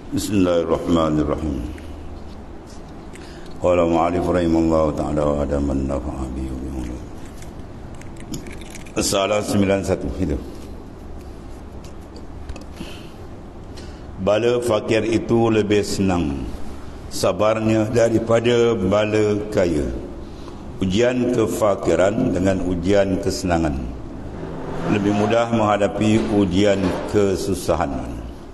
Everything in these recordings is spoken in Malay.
Bismillahirrahmanirrahim. Qala mu'allif rahimallahu ta'ala wa adaman nafa'a bihi wa bihi. Salah 91 itu. Bala fakir itu lebih senang sabarnya daripada bala kaya. Ujian kefakiran dengan ujian kesenangan lebih mudah menghadapi ujian kesusahan.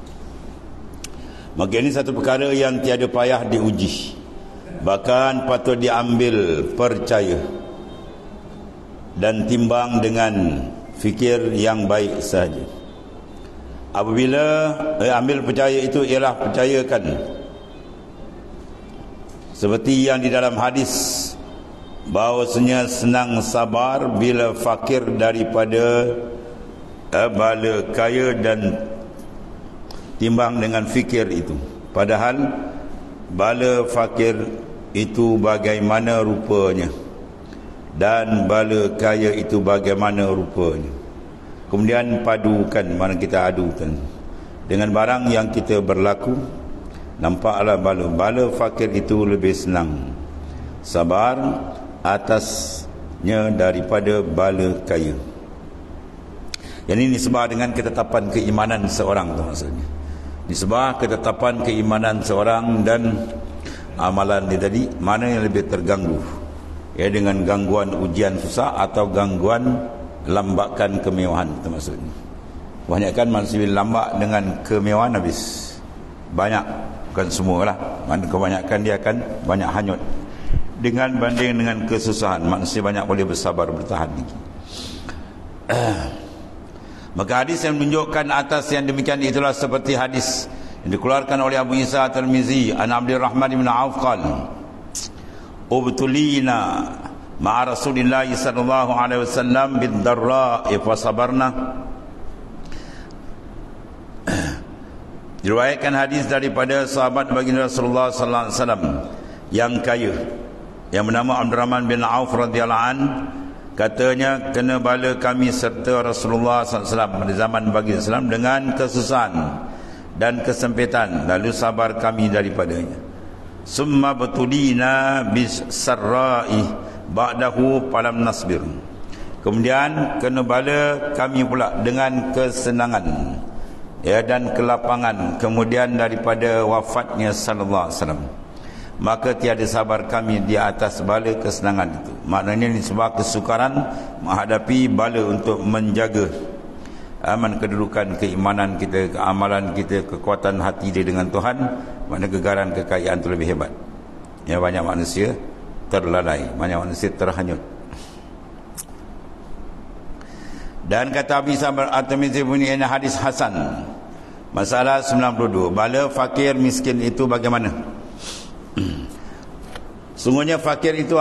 Maka ini satu perkara yang tiada payah diuji, bahkan patut diambil percaya dan timbang dengan fikir yang baik sahaja. Apabila ambil percaya itu ialah percayakan seperti yang di dalam hadis bahawasanya senang sabar bila fakir daripada bala kaya dan timbang dengan fikir itu. Padahal bala fakir itu bagaimana rupanya dan bala kaya itu bagaimana rupanya. Kemudian padukan, mana kita adukan dengan barang yang kita berlaku. Nampaklah bala fakir itu lebih senang sabar atasnya daripada bala kaya. Yang ini disebabkan dengan ketetapan keimanan seorang tu maksudnya. Disebab ketetapan keimanan seorang dan amalan dia tadi, mana yang lebih terganggu, ya, dengan gangguan ujian susah atau gangguan lambakan kemewahan itu maksudnya. Kebanyakan manusia lambat dengan kemewahan habis. Banyak, bukan semualah, kebanyakan dia akan banyak hanyut. Dengan banding dengan kesusahan, manusia banyak boleh bersabar bertahan lagi. Maka hadis yang menunjukkan atas yang demikian itulah seperti hadis yang dikeluarkan oleh Abu Isa At-Tirmizi an Abdurrahman bin Auf qala ubtulina ma'a Rasulillah sallallahu alaihi wasallam bid-darra fa sabarna. Diriwayatkan hadis daripada sahabat baginda Rasulullah sallallahu alaihi wasallam yang kaya yang bernama Abdurrahman bin Auf radhiyallahu an. Katanya, kena bala kami serta Rasulullah SAW pada zaman baginda SAW dengan kesusahan dan kesempitan, lalu sabar kami daripadanya. Summa batulina bis sarra'i ba'dahu falam nasbir. Kemudian kena bala kami pula dengan kesenangan, ya, dan kelapangan kemudian daripada wafatnya sallallahu alaihi wasallam. Maka tiada sabar kami di atas bala kesenangan itu. Maknanya ini sebab kesukaran menghadapi bala untuk menjaga aman kedudukan keimanan kita, keamalan kita, kekuatan hati dia dengan Tuhan. Makna gegaran kekayaan itu lebih hebat. Ya, banyak manusia terlalai, banyak manusia terhanyut. Dan kata Abi Sabar At-Tirmizi bunyi ini hadis hasan. Masalah 92. Bala fakir miskin itu bagaimana? Sungguhnya fakir itu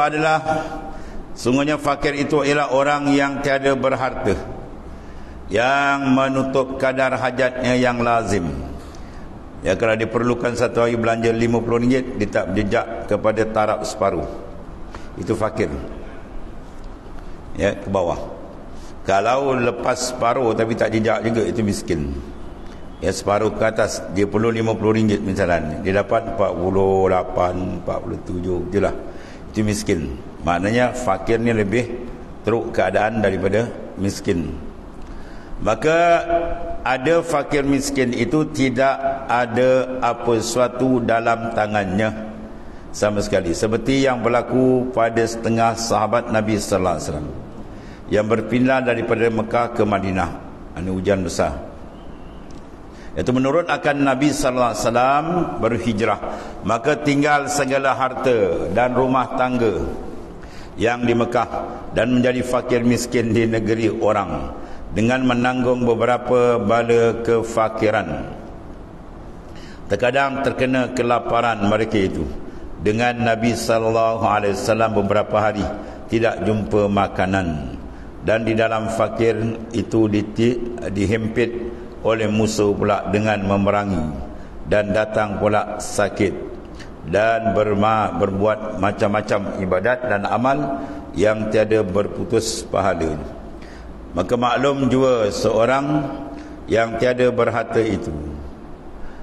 ialah orang yang tiada berharta, yang menutup kadar hajatnya yang lazim. Ya, kalau diperlukan satu hari belanja RM50, dia tak jejak kepada taraf separuh. Itu fakir. Ya, ke bawah. Kalau lepas separuh tapi tak jejak juga, itu miskin. Ya, separuh ke atas, dia perlu RM50 misalnya, dia dapat 48, 47 je lah, itu miskin. Maknanya fakir ni lebih teruk keadaan daripada miskin. Maka ada fakir miskin itu tidak ada apa sesuatu dalam tangannya sama sekali, seperti yang berlaku pada setengah sahabat Nabi sallallahu alaihi wasallam yang berpindah daripada Mekah ke Madinah. Ini hujan besar. Itu menurut akan Nabi sallallahu alaihi wasallam berhijrah, maka tinggal segala harta dan rumah tangga yang di Mekah dan menjadi fakir miskin di negeri orang dengan menanggung beberapa bala kefakiran. Terkadang terkena kelaparan mereka itu dengan Nabi sallallahu alaihi wasallam beberapa hari tidak jumpa makanan, dan di dalam fakir itu dihimpit oleh musuh pula dengan memerangi, dan datang pula sakit, dan berbuat macam-macam ibadat dan amal yang tiada berputus pahala. Maka maklum jua seorang yang tiada berharta itu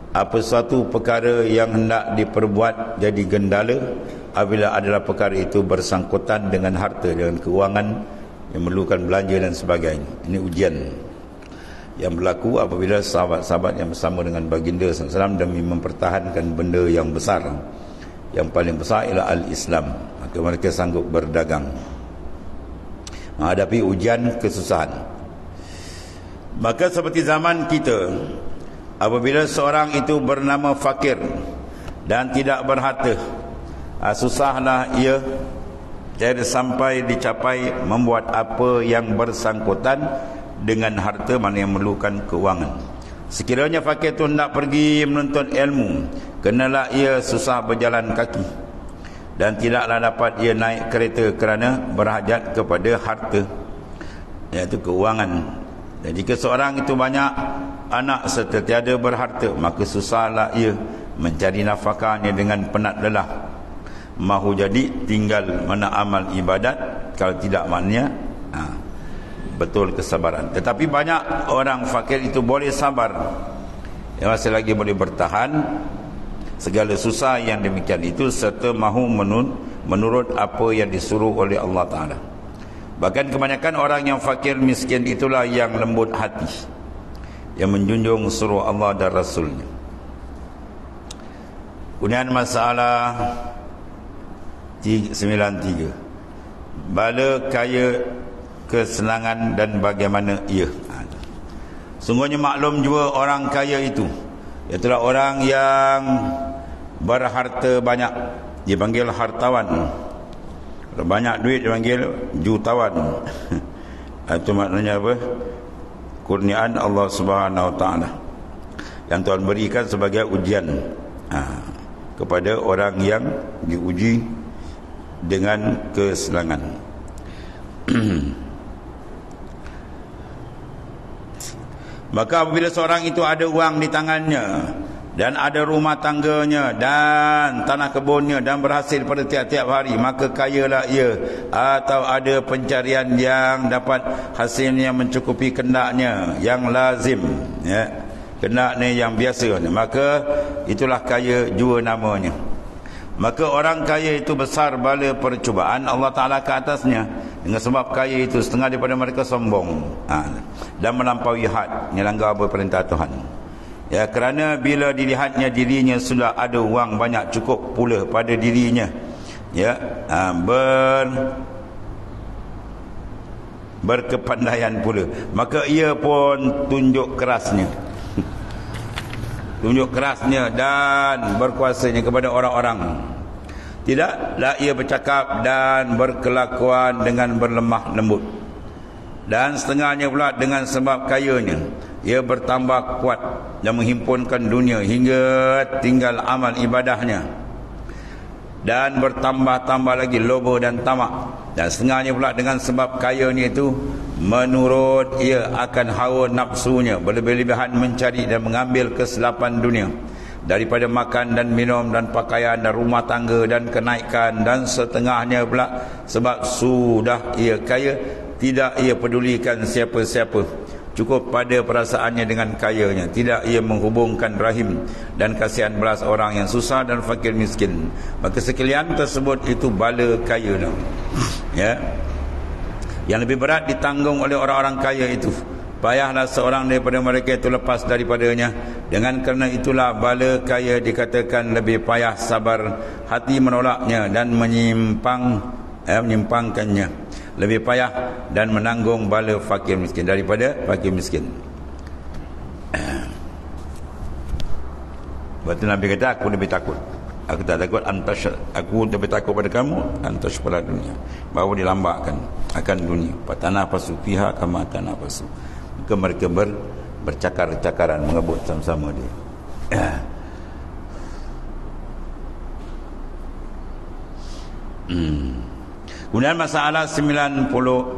apa suatu perkara yang hendak diperbuat jadi gendala apabila adalah perkara itu bersangkutan dengan harta, dengan keuangan yang memerlukan belanja dan sebagainya. Ini ujian yang berlaku apabila sahabat-sahabat yang bersama dengan baginda SAW demi mempertahankan benda yang besar, yang paling besar ialah al-Islam, maka mereka sanggup berdagang menghadapi ujian kesusahan. Maka seperti zaman kita, apabila seorang itu bernama fakir dan tidak berharta, susahlah ia jadi sampai dicapai membuat apa yang bersangkutan dengan harta, mana yang memerlukan keuangan. Sekiranya fakir itu hendak pergi menuntut ilmu, kenalah ia susah berjalan kaki dan tidaklah dapat ia naik kereta kerana berhajat kepada harta, iaitu keuangan. Dan jika seorang itu banyak anak serta tiada berharta, maka susahlah ia mencari nafkahnya dengan penat lelah. Mahu jadi tinggal mana amal ibadat, kalau tidak maknanya betul kesabaran. Tetapi banyak orang fakir itu boleh sabar, yang masih lagi boleh bertahan segala susah yang demikian itu, serta mahu menurut apa yang disuruh oleh Allah Ta'ala. Bahkan kebanyakan orang yang fakir miskin itulah yang lembut hati, yang menjunjung suruh Allah dan Rasulnya. Kemudian masalah 93, bala kaya kesenangan dan bagaimana ia. Sungguhnya maklum juga orang kaya itu, itulah orang yang berharta banyak, dipanggil hartawan. Kalau banyak duit dipanggil jutawan. Itu maknanya apa? Kurniaan Allah Subhanahu Wa Taala yang Tuhan berikan sebagai ujian kepada orang yang diuji dengan kesenangan. Maka apabila seorang itu ada uang di tangannya dan ada rumah tangganya dan tanah kebunnya dan berhasil pada tiap-tiap hari, maka kayalah ia. Atau ada pencarian yang dapat hasilnya mencukupi kendaknya yang lazim, ya, kendaknya yang biasa, maka itulah kaya juga namanya. Maka orang kaya itu besar bala percubaan Allah Ta'ala ke atasnya, dengan sebab kaya itu setengah daripada mereka sombong dan melampaui had, melanggar perintah Tuhan. Ya, kerana bila dilihatnya dirinya sudah ada uang banyak cukup pula pada dirinya, ya, berkepandaian pula, maka ia pun tunjuk kerasnya dan berkuasanya kepada orang-orang. Tidaklah ia bercakap dan berkelakuan dengan berlemah lembut. Dan setengahnya pula dengan sebab kayanya ia bertambah kuat dan menghimpunkan dunia hingga tinggal amal ibadahnya, dan bertambah-tambah lagi loba dan tamak. Dan setengahnya pula dengan sebab kayanya itu menurut ia akan hawa nafsunya, berlebih-lebihan mencari dan mengambil kesilapan dunia daripada makan dan minum dan pakaian dan rumah tangga dan kenaikan. Dan setengahnya pula sebab sudah ia kaya, tidak ia pedulikan siapa-siapa, cukup pada perasaannya dengan kayanya, tidak ia menghubungkan rahim dan kasihan belas orang yang susah dan fakir miskin. Maka sekalian tersebut itu bala kaya, ya, yang lebih berat ditanggung oleh orang-orang kaya itu. Payahlah seorang daripada mereka itu lepas daripadanya. Dengan kerana itulah bala kaya dikatakan lebih payah sabar hati menolaknya dan menyimpangkannya, lebih payah dan menanggung bala fakir miskin daripada fakir miskin. Waktu Nabi kata, aku lebih takut, aku tak takut aku lebih takut pada kamu antas pada dunia, bahawa dilambatkan akan dunia. Patanafasu fiha kama tanafasu. Maka mereka bercakar-cakaran, mengebut sama-sama dia. Kemudian masalah 94.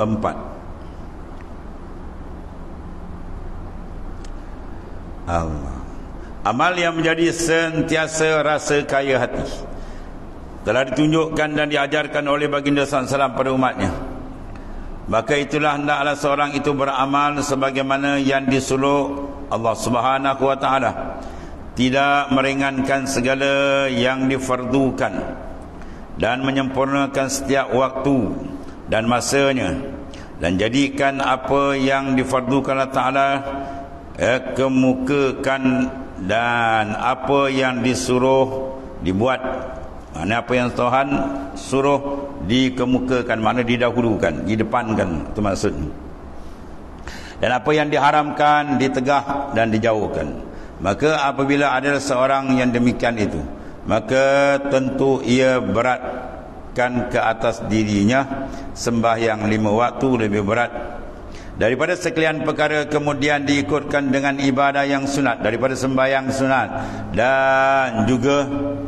Allah. Amal yang menjadi sentiasa rasa kaya hati telah ditunjukkan dan diajarkan oleh baginda SAW pada umatnya. Maka itulah hendaklah seorang itu beramal sebagaimana yang disuruh Allah Subhanahu Wa Taala. tidak meringankan segala yang difardukan dan menyempurnakan setiap waktu dan masanya, dan jadikan apa yang difardukan Allah Ta'ala kemukakan, dan apa yang disuruh dibuat, makna apa yang Tuhan suruh dikemukakan, makna didahulukan, didepankan, itu maksudnya. Dan apa yang diharamkan ditegah dan dijauhkan. Maka apabila ada seorang yang demikian itu, maka tentu ia beratkan ke atas dirinya sembahyang 5 waktu lebih berat daripada sekalian perkara, kemudian diikutkan dengan ibadah yang sunat daripada sembahyang sunat. Dan juga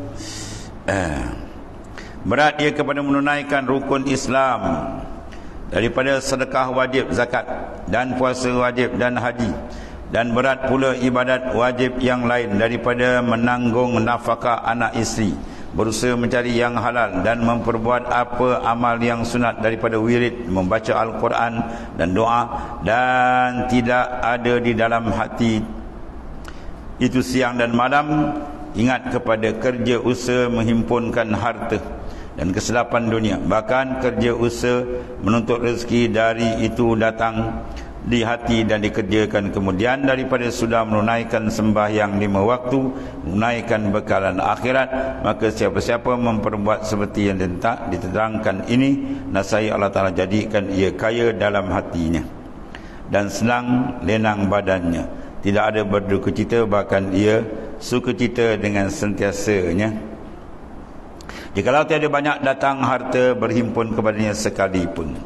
berat ia kepada menunaikan rukun Islam daripada sedekah wajib, zakat dan puasa wajib dan haji. Dan berat pula ibadat wajib yang lain daripada menanggung nafkah anak isteri, berusaha mencari yang halal, dan memperbuat apa amal yang sunat daripada wirid, membaca Al-Quran dan doa, dan tidak ada di dalam hati itu siang dan malam ingat kepada kerja usaha menghimpunkan harta dan kesedapan dunia. Bahkan kerja usaha menuntut rezeki dari itu datang di hati dan dikerjakan kemudian daripada sudah menunaikan sembahyang 5 waktu, menunaikan bekalan akhirat. Maka siapa-siapa memperbuat seperti yang diterangkan ini, nasihati Allah Ta'ala jadikan ia kaya dalam hatinya dan senang lenang badannya, tidak ada berduka cita, bahkan ia suka cita dengan sentiasanya. Jikalau tiada banyak datang harta berhimpun kepadanya sekalipun.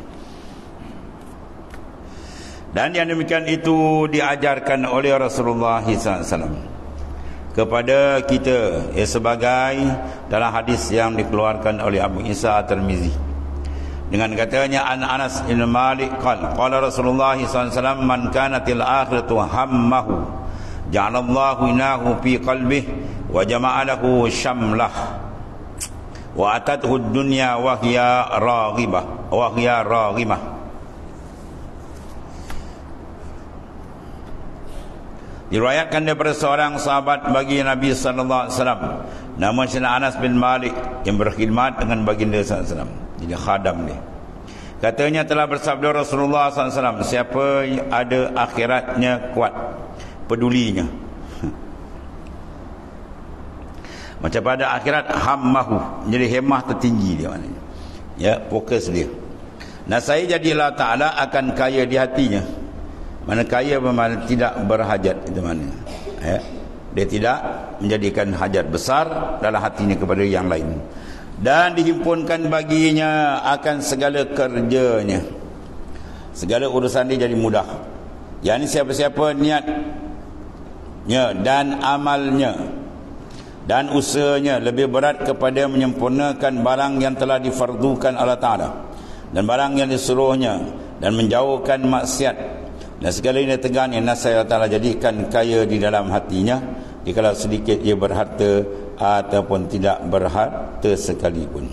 Dan yang demikian itu diajarkan oleh Rasulullah SAW kepada kita, sebagai dalam hadis yang dikeluarkan oleh Abu Isa At-Tirmizi dengan katanya, an Anas bin Malik qala Rasulullah SAW, man kanatil akhiratu hammahu ja'alallahu inahu fi qalbihi wa jama'alahu syamlah wa atathu dunya wa hiya raghimah. Diriwayatkan daripada seorang sahabat bagi Nabi sallallahu alaihi wasallam, nama Sayyidina Anas bin Malik, yang berkhidmat dengan baginda sallallahu alaihi wasallam, jadi khadam dia. Katanya telah bersabda Rasulullah sallallahu alaihi wasallam, siapa ada akhiratnya kuat, pedulinya macam pada akhirat, hammahu, jadi hemah tertinggi dia maknanya, ya, fokus dia. Nah, saya jadilah Ta'ala akan kaya di hatinya. Mana kaya bermakna tidak berhajat, itu mana, ya? Dia tidak menjadikan hajat besar dalam hatinya kepada yang lain, dan dihimpunkan baginya akan segala kerjanya, segala urusan dia jadi mudah. Yani siapa-siapa niatnya dan amalnya dan usahanya lebih berat kepada menyempurnakan barang yang telah difardukan Allah Ta'ala dan barang yang disuruhnya, dan menjauhkan maksiat dan segala ini tegaknya, nasihati Allah Ta'ala jadikan kaya di dalam hatinya, jikalau sedikit ia berharta ataupun tidak berharta sekalipun.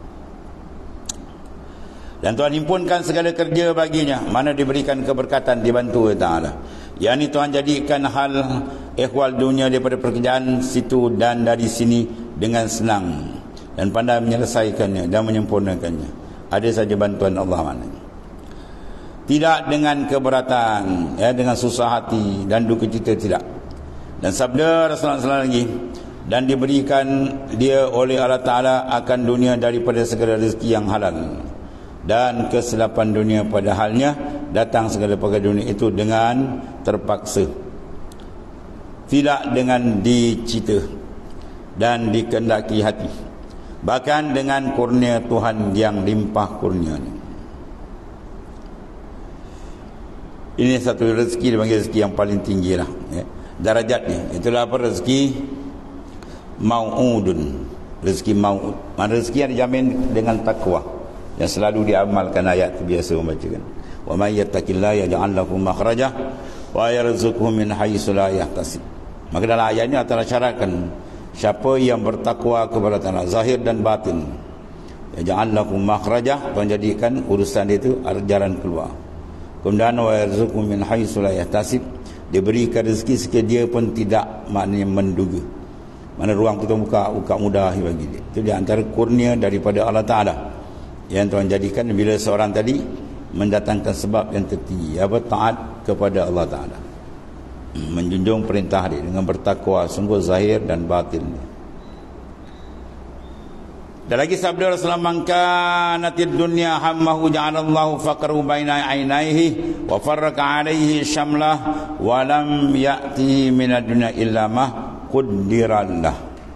Dan Tuhan himpunkan segala kerja baginya, mana diberikan keberkatan, dibantu Allah Ta'ala. Yang ini Tuhan jadikan hal ehwal dunia daripada pekerjaan situ dan dari sini dengan senang, dan pandai menyelesaikannya dan menyempurnakannya. Ada saja bantuan Allah maknanya. Tidak dengan keberatan, ya, dengan susah hati dan duka cita, tidak. Dan sabda Rasulullah SAW lagi, dan diberikan dia oleh Allah Ta'ala akan dunia daripada segala rezeki yang halal dan kesilapan dunia, padahalnya datang segala perkara dunia itu dengan terpaksa, tidak dengan dicita dan dikehendaki hati, bahkan dengan kurnia Tuhan yang limpah kurnianya. Ini satu rezeki, dipanggil rezeki yang paling tinggi lah, ya, darajatnya. Itulah apa? Rezeki mau'udun, rezeki mau'ud, rezeki yang dijamin dengan takwa, yang selalu diamalkan. Ayat itu biasa membacakan, wa may yattaqillaha yaj'al lahu makhrajah wa yarzuqhu min haitsu la yahtasib. Maka dalam ayat ini Allah syaratkan, siapa yang bertakwa kepada Allah zahir dan batin, yaj'al lahu makhrajah, Tuhan jadikan urusan dia itu ada jalan keluar. Kemudian wa yarzuqhu min haitsu la yahtasib, Dia berikan rezeki sekiranya dia pun tidak maknanya menduga. Mana ruang tu buka mudah bagi dia. Itu di antara kurnia daripada Allah Ta'ala yang Tuhan jadikan bila seorang tadi mendatangkan sebab yang tertinggi, apa, taat kepada Allah Ta'ala, menjunjung perintah dia dengan bertakwa sungguh zahir dan batin. Dan lagi sabda Rasulullah, man kanatid dunya hammahu ja'alallahu faqrahu baina ainaihi wa farraqa alaihi syamlah wa lam ya'tihi minad dunya illa ma quddirallah.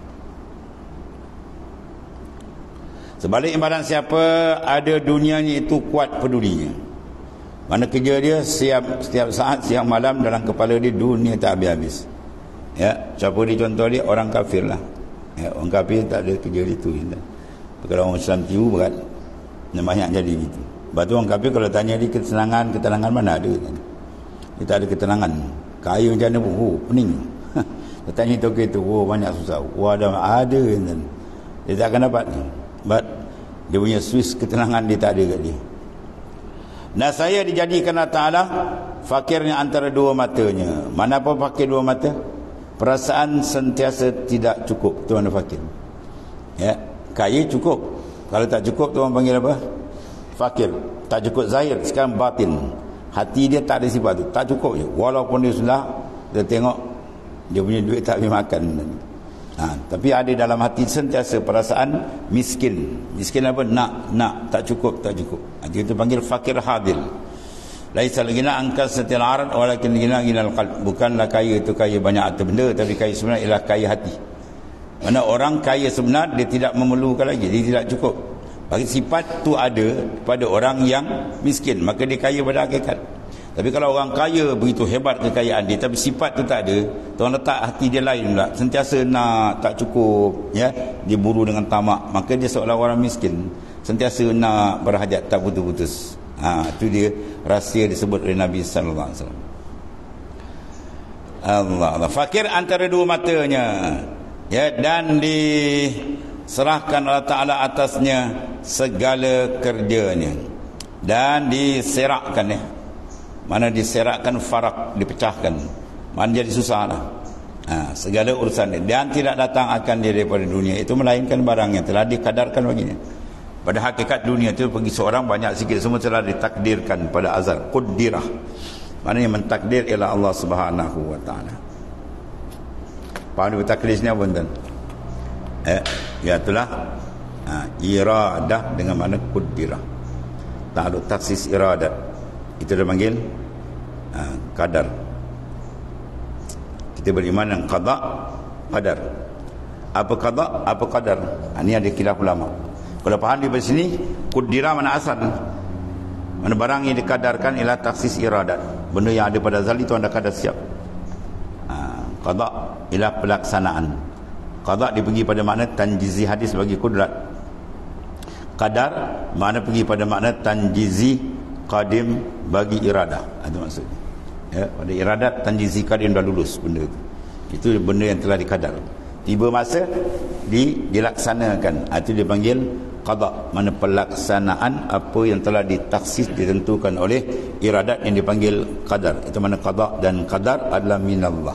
Sebaliknya barang siapa ada dunianya itu kuat pedulinya, mana kerja dia setiap saat siang malam dalam kepala dia dunia tak habis-habis. Ya, siapa dia contoh dia? Orang kafir lah. Ya, orang kafir tak ada kerja dia tu. Kalau orang Islam tiru berat, banyak jadi gitu. Lepas tu orang kafir kalau tanya dia ketenangan mana ada? Dia tak ada ketenangan. Kaya macam mana pun, pening. Dia tanya tu, banyak susah. Ada. Dia tak akan dapat. But dia punya Swiss ketenangan dia tak ada kat dia. Nah, saya dijadikan Allah Ta'ala fakirnya antara dua matanya. Mana apa fakir dua mata? Perasaan sentiasa tidak cukup, tu mana fakir. Ya, kaya cukup. Kalau tak cukup, tu orang panggil apa? Fakir. Tak cukup zahir, sekarang batin. Hati dia tak ada sifat tu, tak cukup je. Walaupun dia sudah, dia tengok dia punya duit tak boleh makan. Tapi ada dalam hati sentiasa perasaan miskin. Miskin apa? Nak, tak cukup. Dia itu panggil fakir hadil. Laisa al-ghina an kasratil arad walakin ghina ghinal qalb. Bukanlah kaya itu kaya banyak harta benda, tapi kaya sebenar ialah kaya hati. Mana orang kaya sebenar dia tidak memerlukan lagi, dia tidak cukup. Bagi sifat tu ada pada orang yang miskin, maka dia kaya pada hakikat. Tapi kalau orang kaya begitu hebat kekayaan dia, tapi sifat tu tak ada, Tuhan letak hati dia lain pula, sentiasa nak, tak cukup, ya, dia buru dengan tamak, maka dia seolah orang miskin, sentiasa nak, berhajat tak putus-putus. Itu dia rahsia disebut oleh Nabi sallallahu alaihi wasallam. Allah, fakir antara dua matanya, ya, dan diserahkan Allah Ta'ala atasnya segala kerjanya, dan diserakkan, ya, mana diserakkan, farak, dipecahkan, mana jadi susah lah. Segala urusan dia, dan tidak datang akan dia daripada dunia itu melainkan barang yang telah dikadarkan baginya. Pada hakikat dunia itu bagi seorang banyak sikit, semua telah ditakdirkan pada azal, quddirah. Mana yang mentakdir ialah Allah Subhanahu wa Ta'ala. Faham takdir ni apa tuan? Ya itulah iradah dengan mana quddirah. Ta'aluk taksis iradat, itu dia panggil qadar. Kita beriman dengan qada, qadar. Apa qada, apa qadar? Ini ada khilaf ulama. Kalau faham di sini, quddirah mana asal, mana barang yang dikadarkan ialah taksis iradat, benda yang ada pada azal itu anda kadar siap. Qada ialah pelaksanaan. Qada dipergi pada makna tanjizi hadis bagi kudrat. Qadar makna pergi pada makna tanjizi qadim bagi iradah. Itu maksudnya. Ya, pada iradat tanjizi qadim dah lulus benda itu. Itu benda yang telah dikadar. Tiba masa dilaksanakan. Itu dipanggil qada, mana pelaksanaan apa yang telah ditaksis ditentukan oleh iradat yang dipanggil qadar. Itu mana qada dan qadar adalah minallah.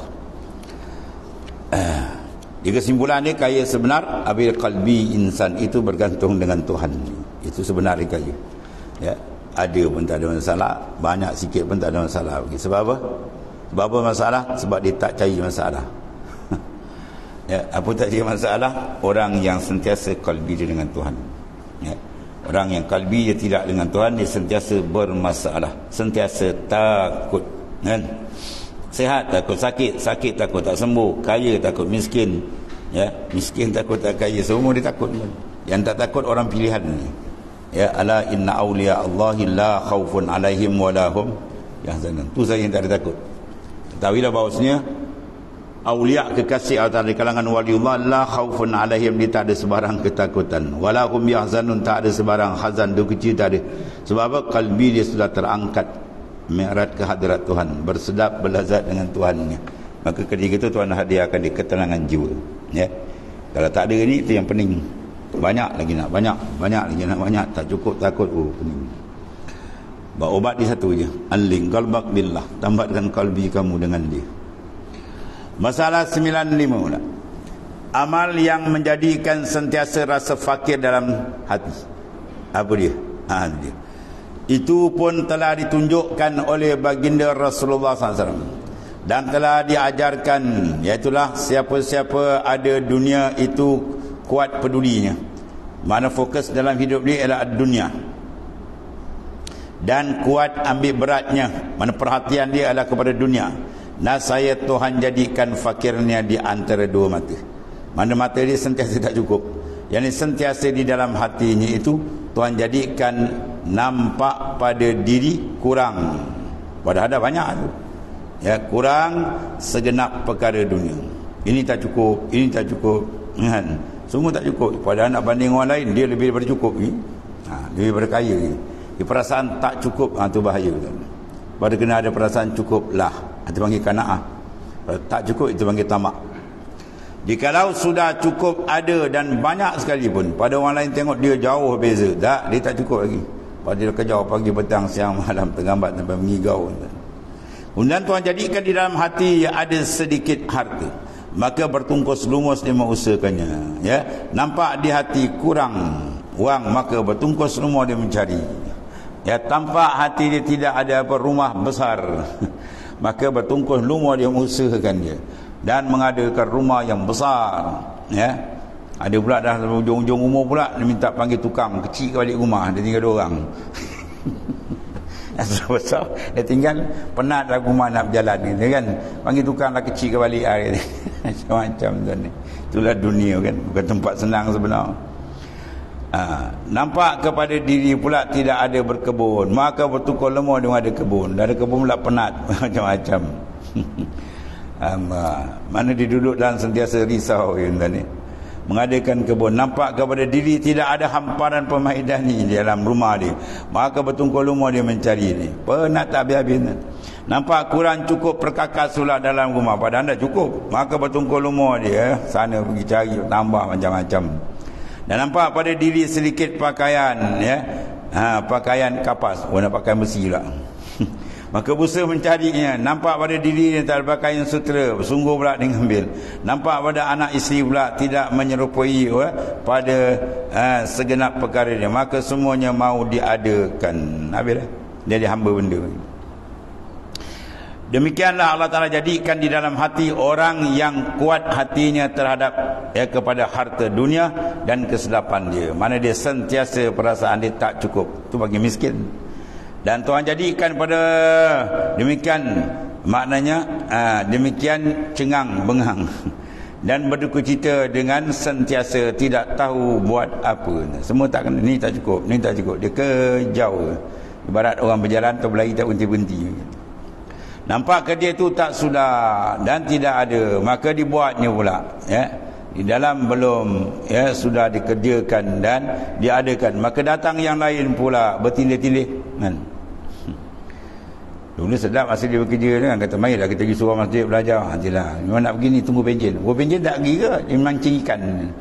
Di kesimpulan ni, kaya sebenar abil qalbi insan itu bergantung dengan Tuhan. Itu sebenar kaya. Ya, ada pun tak ada masalah, banyak sikit pun tak ada masalah. Sebab apa? Sebab apa masalah? Sebab dia tak cari masalah. Ya, apa tak cari masalah? Orang yang sentiasa qalbi dia dengan Tuhan. Ya. Orang yang qalbi dia tidak dengan Tuhan, dia sentiasa bermasalah, sentiasa takut, kan? Sehat takut sakit, sakit takut tak sembuh, kaya takut miskin, ya, miskin takut tak kaya, semua dia takut. Yang tak takut orang pilihan ni. Ya, ala inna awliya Allahi la khawfun alaihim wa lahum yahzanun. Tu saja yang tak ada takut. Ketahuilah bahawasanya awliya kekasih Allah di kalangan waliullah la khawfun alaihim, dia tak ada sebarang ketakutan, wa lahum yahzanun, tak ada sebarang hazan, duka cita tak ada. Sebab apa? Kalbi dia sudah terangkat mi'raj ke hadirat Tuhan, bersedap berlazat dengan Tuhannya. Maka ketika itu Tuhan hadiahkan dia ketenangan jiwa. Ya. Kalau tak ada ni, itu yang pening. Banyak lagi nak banyak lagi nak banyak, tak cukup takut, pening. Ubat dia satu je, aling qalbak billah, tambatkan kalbi kamu dengan dia. Masalah 95 pula. Amal yang menjadikan sentiasa rasa fakir dalam hati. Apa dia? Dia. Itu pun telah ditunjukkan oleh baginda Rasulullah SAW dan telah diajarkan, iaitulah siapa-siapa ada dunia itu kuat pedulinya, mana fokus dalam hidup dia ialah dunia, dan kuat ambil beratnya, mana perhatian dia adalah kepada dunia. Nasaya Tuhan jadikan fakirnya di antara dua mata, mana mata dia sentiasa tak cukup, yang sentiasa di dalam hatinya itu Tuhan jadikan nampak pada diri kurang, padahal ada banyak tu ya, kurang segenap perkara dunia. Ini tak cukup, ini tak cukup, kan? Semua tak cukup, padahal nak banding orang lain dia lebih daripada cukup ni. Lebih berkaya ni. Perasaan tak cukup, tu bahaya tu. Pada kena ada perasaan cukup lah, itu panggil qanaah. Tak cukup itu panggil tamak. Jikalau sudah cukup ada dan banyak sekalipun, pada orang lain tengok dia jauh beza, tak, dia tak cukup lagi. Pada dia kejar pagi, petang, siang, malam, tergambat sampai mengigau. Kemudian Tuhan jadikan di dalam hati ada sedikit harta, maka bertungkus lumus dia mengusahakannya. Ya, nampak di hati kurang wang, maka bertungkus lumus dia mencari. Ya, tampak hati dia tidak ada apa rumah besar, maka bertungkus lumus dia mengusahakannya dan mengadakan rumah yang besar. Ya, ada pula dah ujung-ujung umur pula dia minta panggil tukang kecil ke balik rumah, dia tinggal 2 orang. Besar dia tinggal penat lah rumah nak berjalan ni kan, panggil tukang lah kecil ke balik hari. Macam-macam tu ni. Itulah dunia kan, bukan tempat senang sebenar. Nampak kepada diri pula tidak ada berkebun, maka bertukar lemah dengan ada kebun. Dah ada kebun pula penat. Macam-macam. Mana dia duduk dan sentiasa risau ni, mengadakan kebun. Nampak kepada diri tidak ada hamparan permaidani di dalam rumah dia, maka bertungkul rumah dia mencari ni. Penat tak habis-habis. Nampak kurang cukup perkakas pula dalam rumah, padahal dah cukup, maka bertungkul rumah dia sana pergi cari tambah macam-macam. Dan nampak pada diri sedikit pakaian, ya, pakaian kapas, nak pakaian besi pula. Maka berusaha mencarinya. Nampak pada diri dia tak ada pakaian sutera, sungguh pula dia ambil. Nampak pada anak isteri pula tidak menyerupai pada segenap perkara dia, maka semuanya mau diadakan. Habislah, dia jadi hamba benda. Demikianlah Allah Ta'ala jadikan di dalam hati orang yang kuat hatinya terhadap kepada harta dunia dan kesedapan dia, mana dia sentiasa perasaan dia tak cukup, tu bagi miskin. Dan Tuhan jadikan pada demikian, maknanya demikian cengang bengang dan berduka cita dengan sentiasa tidak tahu buat apa. Semua tak kena, ni tak cukup, ni tak cukup, dia kejauh. Ibarat orang berjalan atau berlari tak berhenti-berhenti. Nampak ke dia tu tak sudah dan tidak ada, maka dibuatnya pula, ya, di dalam belum sudah dikerjakan dan diadakan, maka datang yang lain pula bertindih-tindih kan. Dulu sedap masa dia bekerja kan, kata marilah kita pergi surau masjid belajar. Nantilah memang nak pergi ni, tunggu penjen. Penjen tak pergi ke, dia mancing ikan.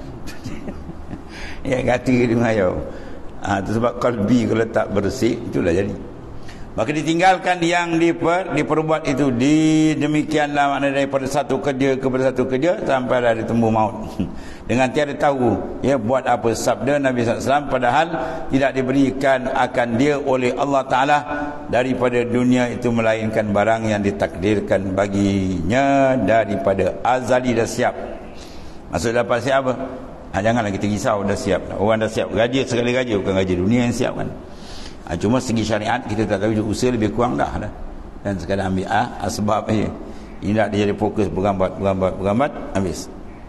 Ya, kata dia mengayau. Itu sebab kalbi kalau tak bersih, itulah jadi. Maka ditinggalkan yang diperbuat itu. Demikianlah makna daripada satu kerja kepada satu kerja sampailah ditemu maut. Dengan tiada tahu buat apa. Sabda Nabi SAW, padahal tidak diberikan akan dia oleh Allah Ta'ala daripada dunia itu melainkan barang yang ditakdirkan baginya daripada azali dah siap. Maksud dapat siap apa? Janganlah kita risau dah siap. Orang dah siap. Gaji segala gaji, bukan gaji dunia yang siap kan. Cuma segi syariat kita tak tahu, usaha lebih kurang dah. Dan sekadar ambil sebab ini tak dia jadi fokus bergambat habis.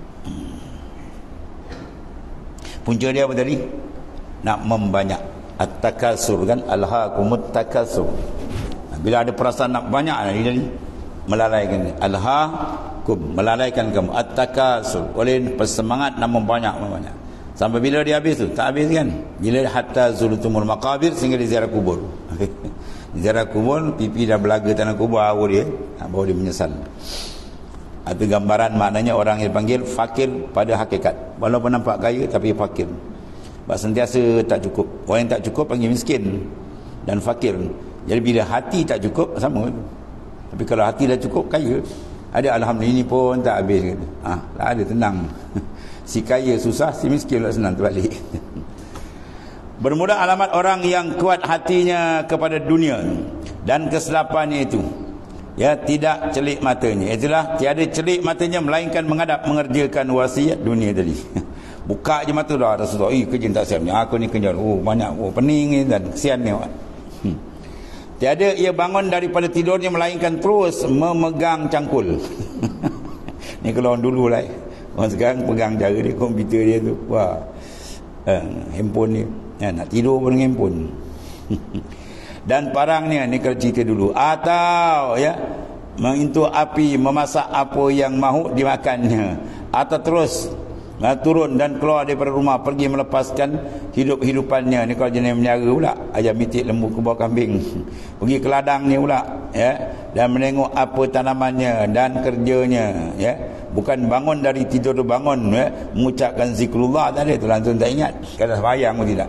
Punca dia apa tadi? Nak membanyak. At-takasur kan, alhaakumut takasur. Bila ada perasaan nak banyak dia jadi melalaikan. Alhaakum, melalaikan kamu. At-takasur, oleh persemangat nak membanyak. Sampai bila dia habis tu? Tak habis kan? Bila hatta zulutumul maqabir, sehingga dia ziarah kubur. Ziarah kubur, pipi dah belaga tanah kubur, baru dia menyesal. Itu gambaran maknanya orang yang dipanggil fakir pada hakikat. Walaupun nampak kaya tapi fakir. Sebab sentiasa tak cukup. Orang yang tak cukup panggil miskin dan fakir. Jadi bila hati tak cukup, sama tu. Tapi kalau hati dah cukup, kaya. Ada alhamdulillah ini pun tak habis kata. Tak ada, tenang. Si kaya susah, si miskin lah senang terbalik. Bermula alamat orang yang kuat hatinya kepada dunia dan kesilapannya itu, ya, tidak celik matanya. Itulah tiada celik matanya melainkan menghadap mengerjakan wasiat dunia tadi. Buka je mata dah Rasulullah, kerja tak siap ni, aku ni kerja banyak, pening ni, dan kesian ni. Tiada ia bangun daripada tidurnya melainkan terus memegang cangkul. Ni kalau orang dulu lah. Orang sekarang pegang cara dia, komputer dia tu. Wah, handphone dia. Nak tidur pun dengan handphone. Dan parangnya, ni kalau cerita dulu. Atau ya, mengintu api, memasak apa yang mahu dimakannya. Atau terus turun dan keluar daripada rumah, pergi melepaskan hidup-hidupannya. Ni kalau jenis menjara pula, ayam mitik, lembu, kebau, kambing. Pergi ke ladangnya pula, ya, dan menengok apa tanamannya dan kerjanya, ya. Bukan bangun dari tidur tu bangun, ya, mengucapkan zikrullah tak ada, tu langsung tak ingat. Kalau sembahyang pun tidak.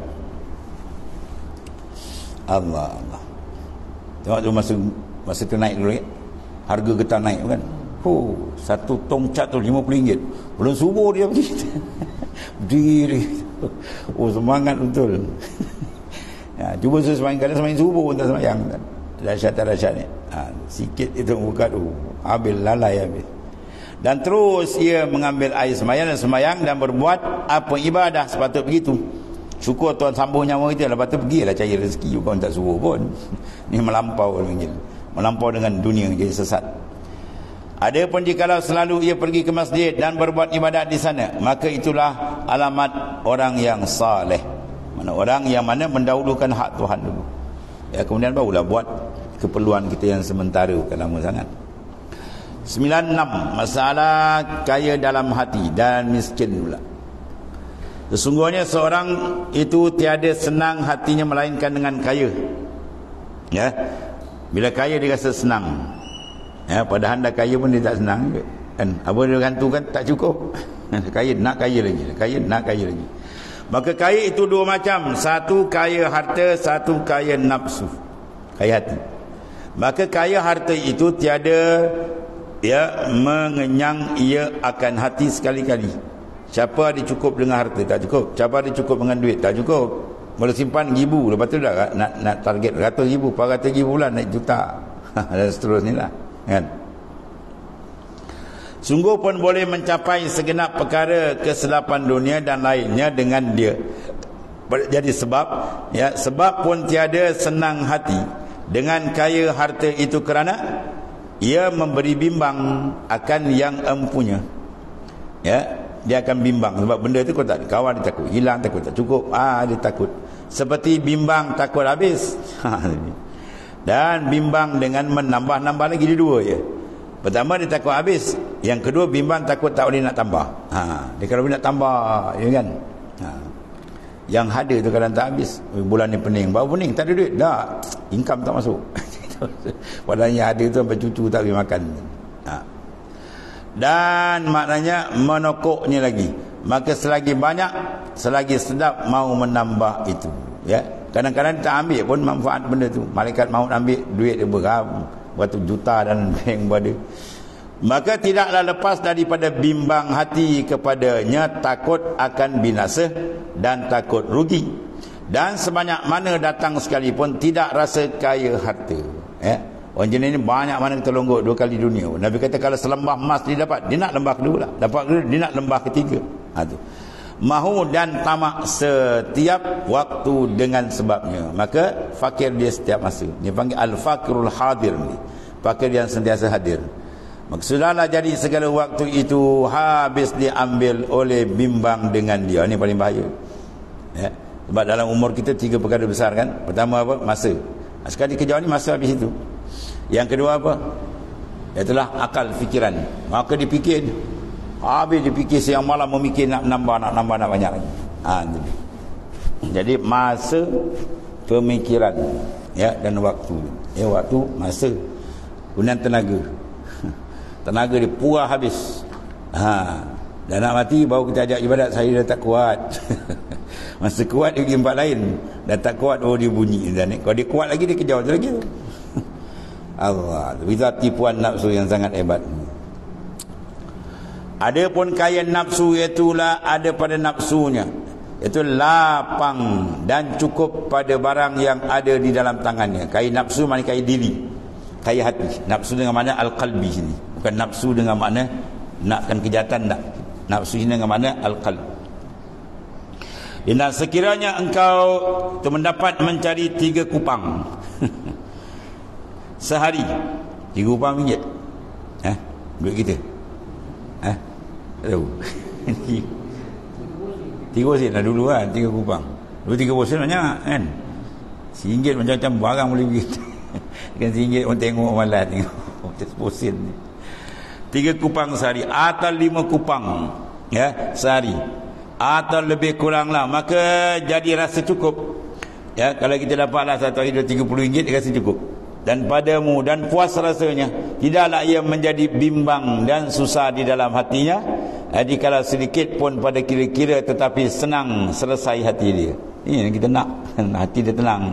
Allah. Tengok tu masa tu naik dulu, ya. Harga getah naik kan. Satu tong cat tu RM50. Belum subuh dia pergi. Berdiri. Semangat betul. Ya, cuba sembahyang kali sembahyang subuh pun tak sembahyang. Dahsyat ni. Sikit itu buka tu. Habis lalai habis. Dan terus ia mengambil air sembahyang dan berbuat apa ibadah sepatut begitu. Syukur Tuhan sambung nyawa kita. Lepas tu pergilah cari rezeki. Bukan tak suruh pun. Ni melampau. Melampau dengan dunia jadi sesat. Adapun jikalau selalu ia pergi ke masjid dan berbuat ibadat di sana, maka itulah alamat orang yang saleh. Mana orang yang mana mendahulukan hak Tuhan dulu. Ya, kemudian barulah buat keperluan kita yang sementara, bukan lama sangat. 96. Masalah kaya dalam hati dan miskin pula. Sesungguhnya seorang itu tiada senang hatinya melainkan dengan kaya. Ya. Bila kaya dia rasa senang. Ya, padahal dah kaya pun dia tak senang juga. Kan? Apa dia gantung kan tak cukup. Kaya nak kaya lagi. Kaya nak kaya lagi. Maka kaya itu dua macam. Satu kaya harta, satu kaya nafsu. Kaya hati. Maka kaya harta itu tiada ya mengenyang ia akan hati sekali-kali. Siapa ada cukup dengan harta? Tak cukup. Siapa ada cukup dengan duit? Tak cukup. Boleh simpan ribu. Lepas tu dah nak target ratus ribu. 400 ribu bulan naik juta. Dan seterusnya lah. Kan? Sungguh pun boleh mencapai segenap perkara kesilapan dunia dan lainnya dengan dia. Jadi sebab pun tiada senang hati dengan kaya harta itu kerana ia memberi bimbang akan yang empunya. Ya, dia akan bimbang sebab benda tu kau tak ada, kawan dia takut hilang, takut tak cukup, dia takut. Seperti bimbang takut habis. Dan bimbang dengan menambah-nambah lagi, dia dua je. Pertama dia takut habis, yang kedua bimbang takut tak boleh nak tambah. Dia kalau boleh nak tambah, ya kan. Yang ada tu kadang tak habis. Bulan ni pening, baru pening, tak ada duit dah, income tak masuk. Padahal yang ada tu sampai cucu tak boleh makan. Dan maknanya menokoknya lagi. Maka selagi banyak, selagi sedap mau menambah itu. Ya, kadang-kadang tak ambil pun manfaat benda tu. Malaikat maut ambil duit dia beratus juta dan bank berada. Maka tidaklah lepas daripada bimbang hati kepadanya takut akan binasa dan takut rugi. Dan sebanyak mana datang sekalipun tidak rasa kaya harta. Ya, orang jenis ni banyak mana kita longgok 2 kali dunia. Nabi kata kalau selembah emas dia dapat, dia nak lembah kedua lah. Dapat kedua, dia nak lembah ketiga. Tu. Mahu dan tamak setiap waktu dengan sebabnya. Maka fakir dia setiap masa. Dia panggil al-fakirul hadir ni. Fakir yang sentiasa hadir. Maka sudahlah jadi segala waktu itu habis diambil oleh bimbang dengan dia. Ini paling bahaya. Ya. Sebab dalam umur kita 3 perkara besar kan. Pertama apa? Masa. Sekali kejauhan ni masa habis itu. Yang kedua apa? Itulah akal fikiran. Maka dipikir, habis dipikir siang malam memikir nak nambah nak banyak lagi. Jadi masa, pemikiran, ya, dan waktu. Ya, waktu, masa, kemudian tenaga. Tenaga dia purah habis. Dan nak mati baru kita ajak ibadat, saya dah tak kuat. Masa kuat dia pergi tempat lain. Dan tak kuat dia bunyi. Dan kalau dia kuat lagi dia kejar lagi. Allah, itu tipuan nafsu yang sangat hebat. Adapun kaya nafsu itulah ada pada nafsunya, itu lapang dan cukup pada barang yang ada di dalam tangannya. Kaya nafsu maknanya kaya diri, kaya hati. Nafsu dengan makna al-qalbi sini, bukan nafsu dengan makna nakkan kejahatan, tak. Nafsu ini dengan makna al-qalb. Dan sekiranya engkau mendapat mencari 3 kupang sehari, 3 kupang RM1, duit kita, tahu 3 sen lah dulu kan, 3 kupang. 3 sen banyak kan, RM1 macam-macam barang boleh beli. Kan RM1 orang tengok malas, tengok 10 sen 3 kupang sehari atau 5 kupang sehari atau lebih kurang lah, maka jadi rasa cukup. Kalau kita dapatlah satu hari RM30, dia rasa cukup. Dan padamu dan puas rasanya, tidaklah ia menjadi bimbang dan susah di dalam hatinya, kalau sedikit pun pada kira-kira, tetapi senang selesai hati dia. Ini yang kita nak, hati dia tenang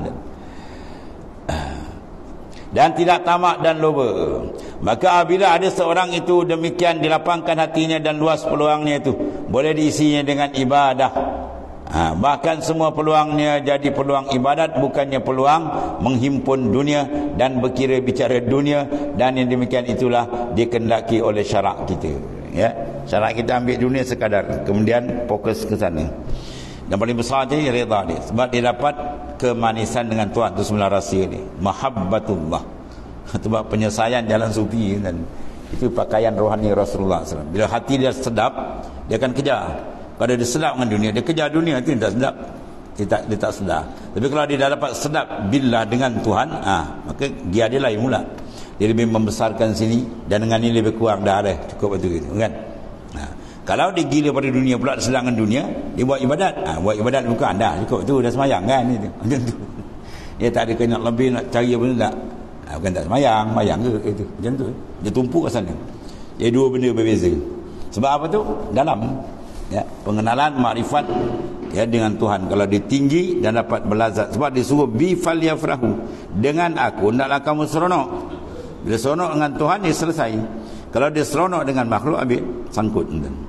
dan tidak tamak dan loba. Maka apabila ada seorang itu demikian dilapangkan hatinya dan luas peluangnya itu, boleh diisinya dengan ibadah. Bahkan semua peluangnya jadi peluang ibadat, bukannya peluang menghimpun dunia dan berkira bicara dunia. Dan yang demikian itulah dikehendaki oleh syarak kita. Syarak kita ambil dunia sekadar, kemudian fokus ke sana. Dan paling besar jadi reda dia, sebab dia dapat kemanisan dengan Tuhan. Itu sebenarnya rahsia dia, mahabbatullah. Sebab penyelesaian jalan sufi, dan itu pakaian rohani Rasulullah SAW. Bila hati dia sedap, dia akan kejar. Kalau dia sedap dengan dunia, dia kejar dunia, itu tak sedap. Dia tak sedap. Tapi kalau dia dah dapat sedap billah dengan Tuhan, maka dia lain mula. Dia lebih membesarkan sini, dan dengan ini lebih kurang dah ada, cukup itu gitu, kan. Kalau dia gila pada dunia pula, sedang dengan dunia, dia buat ibadat. Buat ibadat bukan dah cukup tu, dah semayang kan itu. Macam tu. Dia tak ada kena lebih nak cari apa tak. Bukan tak semayang ke itu. Macam tu. Dia tumpuk ke sana. Jadi dua benda berbeza. Sebab apa tu? Dalam pengenalan makrifat dengan Tuhan. Kalau dia tinggi dan dapat belazat, sebab dia suruh bi falyafrahu, dengan aku hendaklah kamu seronok. Bila seronok dengan Tuhan, dia selesai. Kalau dia seronok dengan makhluk, habis sangkut.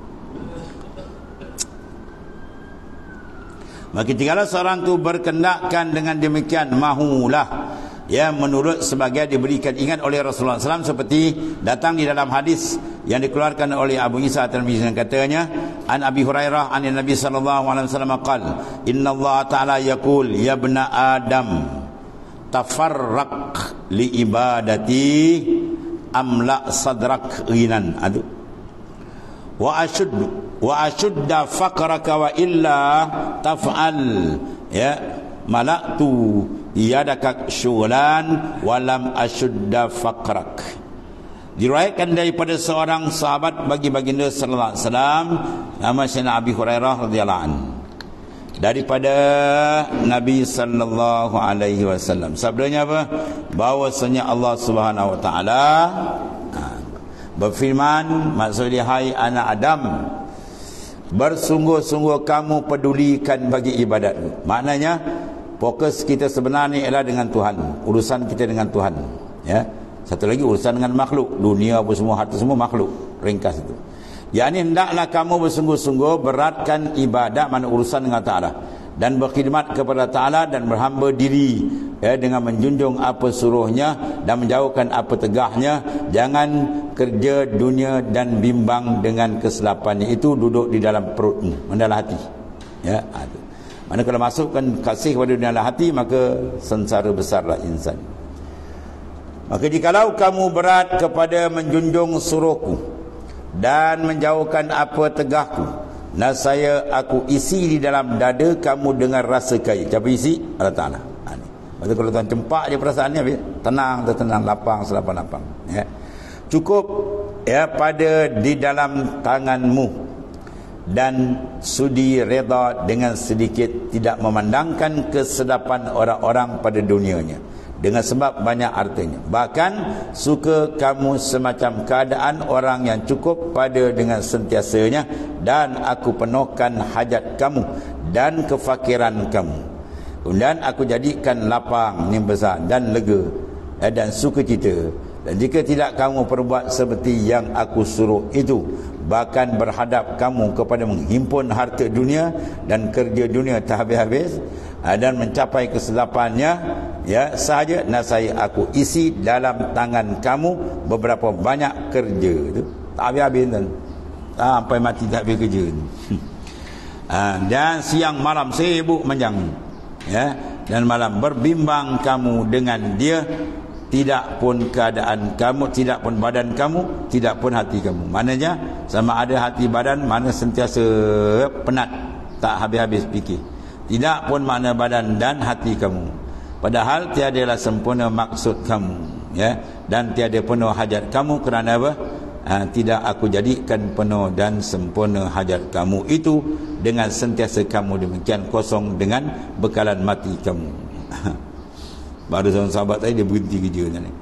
Maka jikalau seorang tu berkendakkan dengan demikian, mahulah menurut sebagai diberikan ingat oleh Rasulullah SAW, seperti datang di dalam hadis yang dikeluarkan oleh Abu Isa At-Tirmidzi, yang katanya, an Abi Hurairah an Nabi sallallahu alaihi wasallam qala, inna Allah ta'ala yaqul ya ibna adam tafarraq li ibadati amla sadrak ghinan. Wa ashudda faqraka wa illa taf'al malaktu yadaka syughlan walam ashudda faqrak. Diriwayatkan daripada seorang sahabat bagi baginda sallallahu alaihi wasallam, nama Sayyidina Abi Hurairah radhiyallahu anhu, daripada Nabi sallallahu alaihi wasallam, sabdanya apa? Bahwasanya Allah Subhanahu wa taala berfirman, maksudnya, hai anak Adam, bersungguh-sungguh kamu pedulikan bagi ibadatmu. Maknanya fokus kita sebenarnya ialah dengan Tuhan, urusan kita dengan Tuhan. Satu lagi urusan dengan makhluk, dunia apa semua, harta semua makhluk, ringkas itu. Yakni hendaklah kamu bersungguh-sungguh beratkan ibadat, mana urusan dengan Ta'ala, dan berkhidmat kepada Ta'ala, dan berhamba diri dengan menjunjung apa suruhnya dan menjauhkan apa tegahnya. Jangan kerja dunia dan bimbang dengan kesilapannya. Itu duduk di dalam perutmu, mendalam hati. Mana kalau masukkan kasih pada dunia dalam hati, maka sengsara besarlah insan. Maka jikalau kamu berat kepada menjunjung suruhku dan menjauhkan apa tegahku, nasaya aku isi di dalam dada kamu dengan rasa kaya. Siapa isi? Allah Ta'ala. Maksudnya kalau Tuhan cempak je perasaannya, tenang, lapang, selapang-lapang. Cukup pada di dalam tanganmu, dan sudi reda dengan sedikit, tidak memandangkan kesedapan orang-orang pada dunianya, dengan sebab banyak hartanya. Bahkan suka kamu semacam keadaan orang yang cukup pada dengan sentiasanya, dan aku penuhkan hajat kamu dan kefakiran kamu. Kemudian aku jadikan lapang ni besar dan lega dan sukacita. Dan jika tidak kamu perbuat seperti yang aku suruh itu, bahkan berhadap kamu kepada menghimpun harta dunia dan kerja dunia tak habis-habis, dan mencapai kesilapannya, ya sahaja nasai aku isi dalam tangan kamu beberapa banyak kerja tu tak habis-habis kan, sampai mati tak habis kerja. Dan siang malam sibuk manjang, ya, dan malam berbimbang kamu dengan dia. Tidak pun keadaan kamu, tidak pun badan kamu, tidak pun hati kamu. Maknanya sama ada hati badan mana sentiasa penat, tak habis-habis fikir. Tidak pun makna badan dan hati kamu. Padahal tiadalah sempurna maksud kamu, ya, dan tiada penuh hajat kamu. Kerana apa? Tidak aku jadikan penuh dan sempurna hajat kamu itu dengan sentiasa kamu demikian kosong dengan bekalan mati kamu. Baru seorang sahabat tadi dia berhenti kerja ni.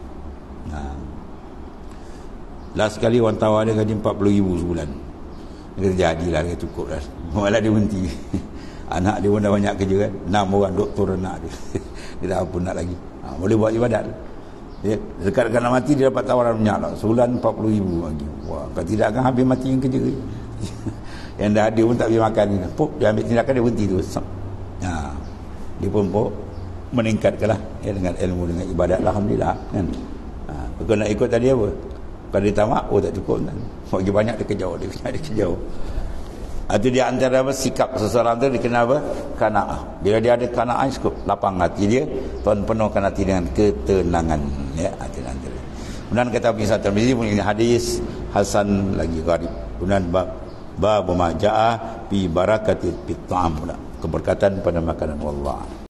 Last kali orang tawar dia gaji 40,000 sebulan. Dia kata jadilah, dia cukup dah. Malah dia berhenti. Anak dia pun dah banyak kerja kan. 6 orang doktor anak dia. Dia dah apa nak lagi. Boleh buat ibadat. Dia dekat-dekat nak mati dia dapat tawaran banyak lah. Sebulan 40,000 lagi. Wah, kalau tidak akan habis mati yang kerja. Yang dah ada pun tak boleh makan. Pop, dia ambil tindakan dia berhenti tu. Dia pun meningkatkanlah, ya, dengan ilmu, dengan ibadat. Alhamdulillah kan. Kau nak ikut tadi apa? Kalau dia tamak, tak cukup kan. Bagi banyak dia kejauh, dia kejauh. Itu dia antara apa, sikap seseorang tu dikenal apa? Qanaah. Bila dia ada qanaah, cukup lapang hati dia, Tuhan penuhkan hati dengan ketenangan, ya, hati nanti. Kemudian kata Ibnu Tirmizi punya hadis hasan lagi gharib. Kemudian bab majaa fi barakatil ta'am, keberkatan pada makanan. Wallah.